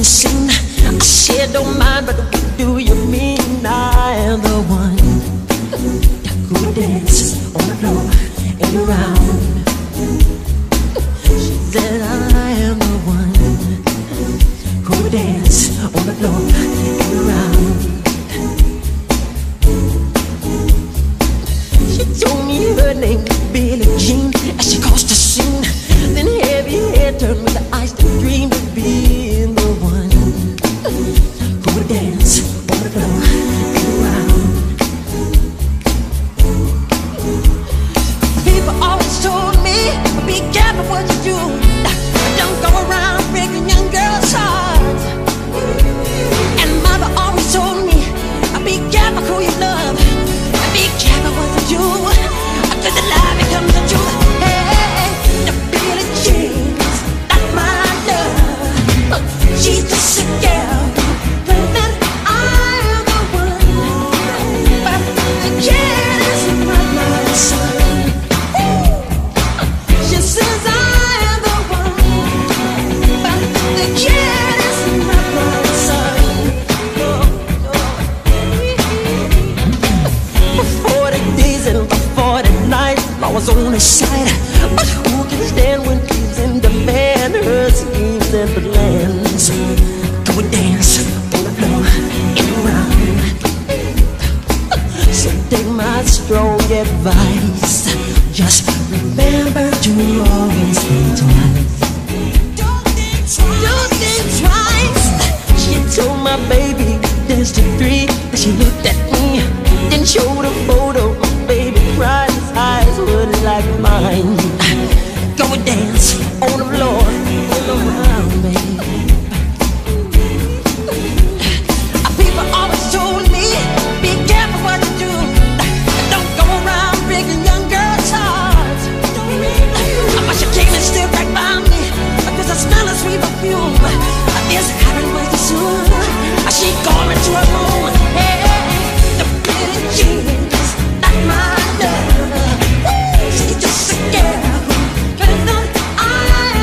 scene. I said don't mind, but what do you mean? I am the one who would dance on the floor and around. She said I am the one who would dance on the floor and around. She told me her name was Billie Jean as she crossed the scene. Then heavy hair turned with the eyes that dreamed of being the one who would dance on the floor and around. People always told me, be careful what you do. Don't go around breaking young girls' hearts. And mother always told me, be careful who you love. Be careful what you do, 'cause the lie becomes the truth. Hey, the Billie Jean's not my love. She's just a girl, but then I am the one. But the kid is not my son. She says I am the one, but the kid is not my son. For 40 days and for 40 nights, I was on his side. But who can stand when he's in demand? Her schemes and plans. Go and dance on the floor and around. So take my strong advice. Just remember to always think twice. Don't think twice. She told my baby dance to 3. Then she looked at me, then showed a photo. My baby cried, his eyes were like mine. Go and dance on the floor all around, baby. People always told me, be careful what you do. Don't go around breaking young girls' hearts. But she came and stood right by me, because I smell a sweet perfume. This happened way too soon. She called me to her room. Hey, the Billie Jean's not my love. She's just a girl, but not I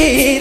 me.